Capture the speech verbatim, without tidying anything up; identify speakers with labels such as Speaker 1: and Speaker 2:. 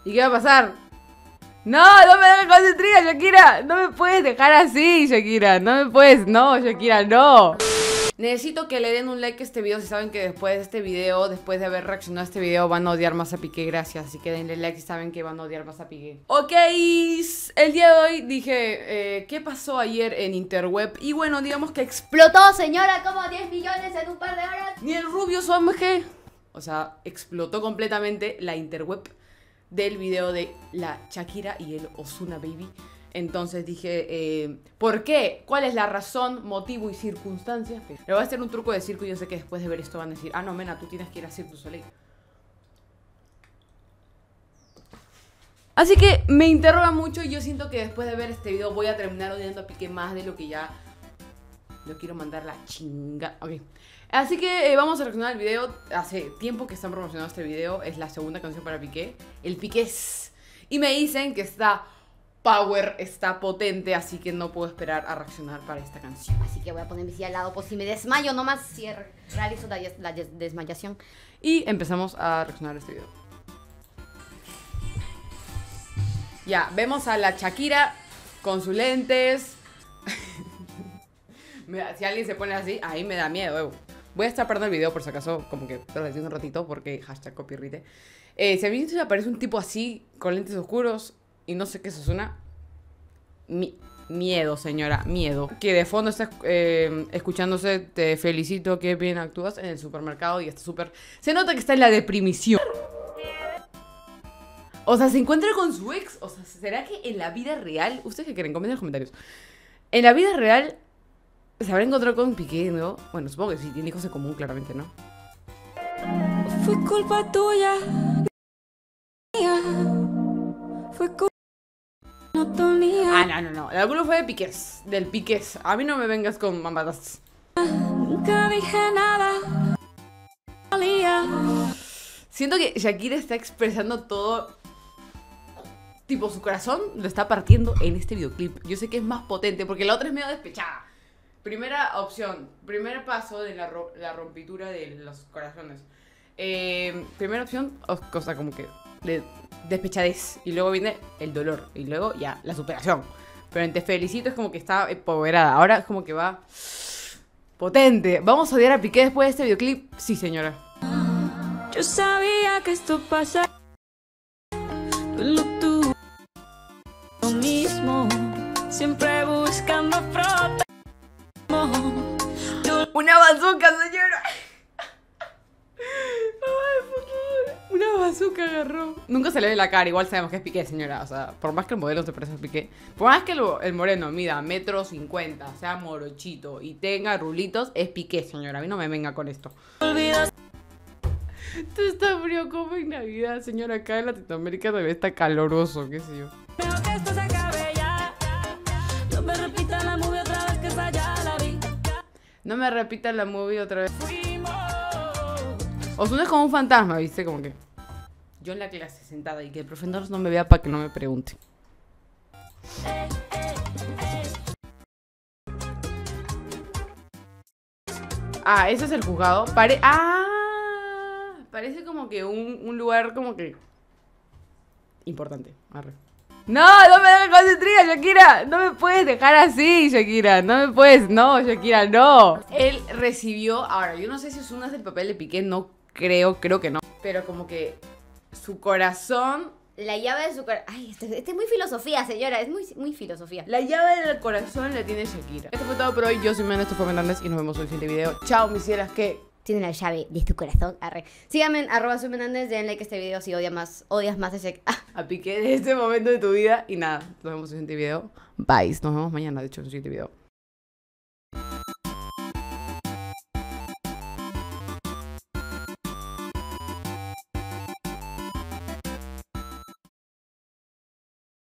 Speaker 1: ¿Y qué va a pasar? No, no me dejes con intriga, Shakira. No me puedes dejar así, Shakira. No me puedes, no, Shakira, no. Necesito que le den un like a este video si saben que después de este video, después de haber reaccionado a este video, van a odiar más a Piqué, gracias. Así que denle like si saben que van a odiar más a Piqué. Ok, el día de hoy dije, eh, ¿qué pasó ayer en Interweb? Y bueno, digamos que
Speaker 2: explotó, señora, como diez millones en un par de horas.
Speaker 1: Ni el rubio su M G. O sea, explotó completamente la Interweb del video de la Shakira y el Ozuna Baby. Entonces dije, eh, ¿por qué? ¿Cuál es la razón, motivo y circunstancias? Le voy a hacer un truco de circo y yo sé que después de ver esto van a decir, ah, no, Mena, tú tienes que ir a Cirque du Soleil. Así que me interroga mucho y yo siento que después de ver este video voy a terminar odiando a Piqué más de lo que ya lo quiero mandar la chinga. Ok. Así que eh, vamos a reaccionar al video. Hace tiempo que están promocionando este video. Es la segunda canción para Piqué. El Piqués. Y me dicen que está power, está potente. Así que no puedo esperar a reaccionar para esta canción.
Speaker 2: Así que voy a poner mi silla al lado por si me desmayo nomás. Si realizo la, la des desmayación.
Speaker 1: Y empezamos a reaccionar a este video. Ya, vemos a la Shakira con sus lentes. Si alguien se pone así, ahí me da miedo, eh. Voy a estar parando el video por si acaso, como que traduciendo un ratito, porque hashtag copyright. Eh, si a mí se me aparece un tipo así, con lentes oscuros, y no sé qué eso suena. Mi miedo, señora, miedo. Que de fondo está eh, escuchándose, te felicito, que bien actúas en el supermercado y está súper... Se nota que está en la deprimición. O sea, se encuentra con su ex. O sea, ¿será que en la vida real? ¿Ustedes qué creen? Comenten en los comentarios. En la vida real... ¿se habrá encontrado con Piqué, no? Bueno, supongo que sí, tiene hijos en común, claramente, ¿no?
Speaker 3: Fue culpa tuya. Fue culpa
Speaker 1: Ah, no, no, no. La culpa fue de Piqués. Del Piqués. A mí no me vengas con mamadas.
Speaker 3: Nunca dije nada.
Speaker 1: Siento que Shakira está expresando todo. Tipo, su corazón lo está partiendo en este videoclip. Yo sé que es más potente porque la otra es medio despechada. Primera opción, primer paso de la, ro la rompitura de los corazones. Eh, primera opción, cosa como que de despechadez. Y luego viene el dolor. Y luego ya, la superación. Pero en Te Felicito es como que está empoderada. Ahora es como que va potente. ¿Vamos a odiar a Piqué después de este videoclip? Sí, señora.
Speaker 3: Yo sabía que esto pasaría. Tú lo mismo. Siempre buscando frotar.
Speaker 1: Una bazooka, señora. Ay, por favor. Una bazooka agarró. Nunca se le ve la cara, igual sabemos que es Piqué, señora. O sea, por más que el modelo se parezca a Piqué, por más que lo, el moreno mida metro cincuenta, sea morochito y tenga rulitos, es Piqué, señora. A mí no me venga con esto. Esto está frío como en Navidad, señora. Acá en Latinoamérica todavía está caloroso, qué sé yo.
Speaker 3: Creo que esto se acabe ya. No me repita la movie otra vez que esa ya la vi.
Speaker 1: No me repita la movie otra vez. Ozuna es como un fantasma, ¿viste? Como que yo en la clase sentada y que el profesor no me vea para que no me pregunte. Ah, ese es el juzgado. Pare ah, parece como que un, un lugar como que importante. Arre. No, no me dejes con intriga, Shakira. No me puedes dejar así, Shakira. No me puedes, no, Shakira, no. Él recibió, ahora, yo no sé si Ozuna es el papel de Piqué, no creo, creo que no. Pero como que su corazón...
Speaker 2: La llave de su corazón... Ay, este, este es muy filosofía, señora, es muy, muy filosofía.
Speaker 1: La llave del corazón la tiene Shakira. Esto fue todo por hoy, yo soy Mena, esto fue Menandez y nos vemos en el siguiente video. Chao, mis cielas, que...
Speaker 2: Tiene la llave de tu corazón, arre. Síganme en arroba soy Menandez, den like a este video si odias más, odias más ese... Ah.
Speaker 1: A Piqué de este momento de tu vida. Y nada, nos vemos en el siguiente video. Bye, nos vemos mañana, de hecho, en el siguiente video.